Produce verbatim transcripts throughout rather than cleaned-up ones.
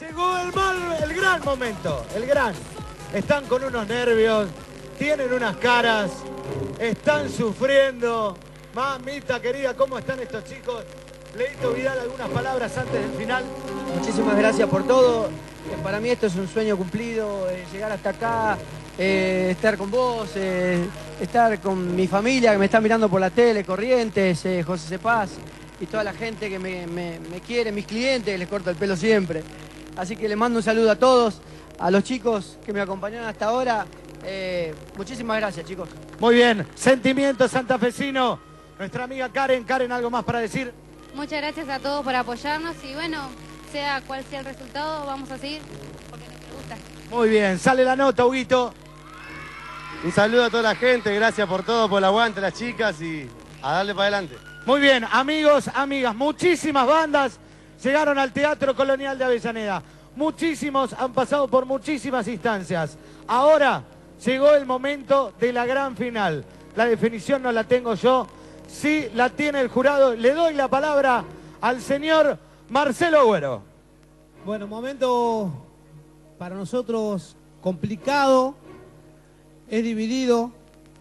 Llegó el mal, el gran momento, el gran. Están con unos nervios, tienen unas caras, están sufriendo. Mamita querida, ¿cómo están estos chicos? Leito Vidal, algunas palabras antes del final. Muchísimas gracias por todo. Para mí esto es un sueño cumplido, eh, llegar hasta acá, eh, estar con vos, eh, estar con mi familia que me está mirando por la tele, Corrientes, eh, José Cepaz y toda la gente que me, me, me quiere, mis clientes, que les corto el pelo siempre. Así que les mando un saludo a todos, a los chicos que me acompañaron hasta ahora. Eh, muchísimas gracias, chicos. Muy bien, sentimiento santafesino. Nuestra amiga Karen, Karen, ¿algo más para decir? Muchas gracias a todos por apoyarnos y bueno, sea cual sea el resultado, vamos a seguir porque nos gusta. Muy bien, sale la nota, Huguito. Un saludo a toda la gente, gracias por todo, por el aguante, las chicas y a darle para adelante. Muy bien, amigos, amigas, muchísimas bandas llegaron al Teatro Colonial de Avellaneda. Muchísimos han pasado por muchísimas instancias. Ahora llegó el momento de la gran final. La definición no la tengo yo, sí la tiene el jurado. Le doy la palabra al señor Marcelo Agüero. Bueno, momento para nosotros complicado, es dividido,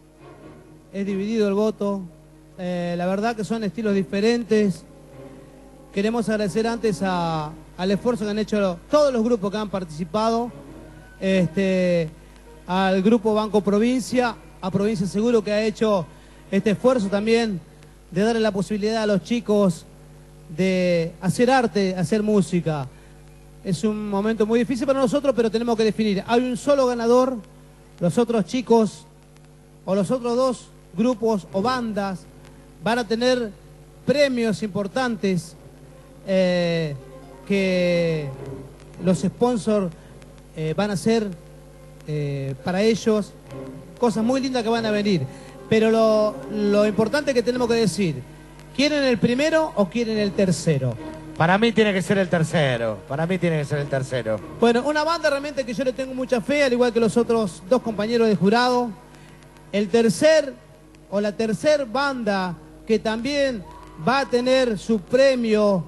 es dividido el voto. Eh, la verdad que son estilos diferentes. Queremos agradecer antes a, al esfuerzo que han hecho todos los grupos que han participado, este, al grupo Banco Provincia, a Provincia Seguro que ha hecho este esfuerzo también de darle la posibilidad a los chicos de hacer arte, hacer música. Es un momento muy difícil para nosotros, pero tenemos que definir. Hay un solo ganador, los otros chicos o los otros dos grupos o bandas van a tener premios importantes eh, que los sponsors eh, van a hacer eh, para ellos, cosas muy lindas que van a venir. Pero lo, lo importante que tenemos que decir, ¿quieren el primero o quieren el tercero? Para mí tiene que ser el tercero, para mí tiene que ser el tercero. Bueno, una banda realmente que yo le tengo mucha fe, al igual que los otros dos compañeros de jurado. El tercer o la tercer banda que también va a tener su premio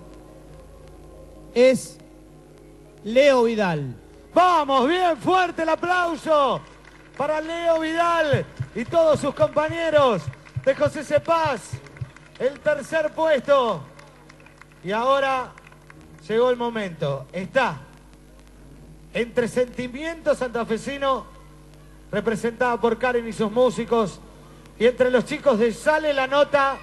es Leo Vidal. Vamos, bien fuerte el aplauso para Leo Vidal y todos sus compañeros de José Cepaz. El tercer puesto. Y ahora llegó el momento. Está entre Sentimiento Santafesino, representada por Karen y sus músicos, y entre los chicos de Sale la Nota,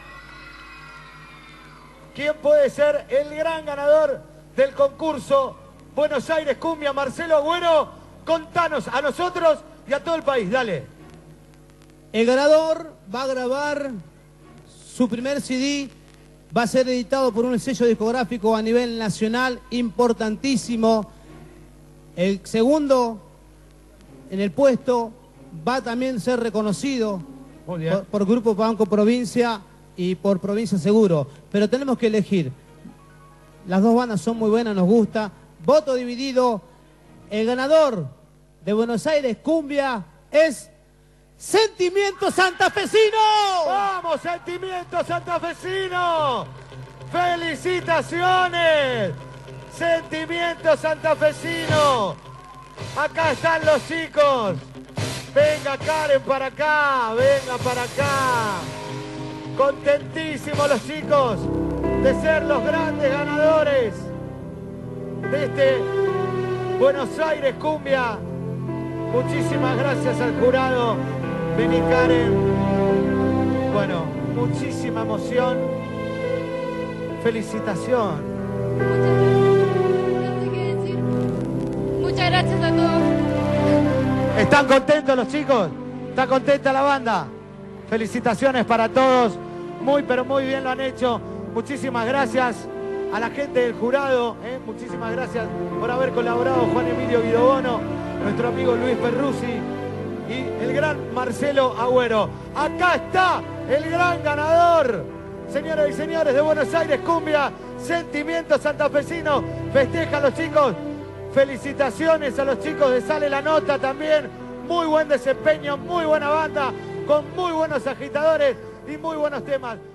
¿quién puede ser el gran ganador del concurso Buenos Aires Cumbia? Marcelo Agüero, contanos a nosotros y a todo el país, dale. El ganador va a grabar su primer C D, va a ser editado por un sello discográfico a nivel nacional importantísimo. El segundo en el puesto va a también ser reconocido por, por Grupo Banco Provincia y por Provincia Seguro. Pero tenemos que elegir. Las dos bandas son muy buenas, nos gusta. Voto dividido. El ganador de Buenos Aires Cumbia es Sentimiento Santafesino. ¡Vamos, Sentimiento Santafesino! ¡Felicitaciones! Sentimiento Santafesino. Acá están los chicos. Venga Karen para acá, venga para acá. Contentísimos los chicos de ser los grandes ganadores de este Buenos Aires Cumbia. Muchísimas gracias al jurado. Vení Karen. Bueno, muchísima emoción. Felicitación. No sé qué decir. Muchas gracias a todos. ¿Están contentos los chicos? ¿Está contenta la banda? Felicitaciones para todos. Muy, pero muy bien lo han hecho. Muchísimas gracias a la gente del jurado. ¿eh? Muchísimas gracias por haber colaborado Juan Emilio Guidobono, nuestro amigo Luis Perruzzi y el gran Marcelo Agüero. Acá está el gran ganador, señoras y señores, de Buenos Aires Cumbia, Sentimiento Santafesino. Festejan los chicos. Felicitaciones a los chicos de Sale la Nota también. Muy buen desempeño, muy buena banda, con muy buenos agitadores y muy buenos temas.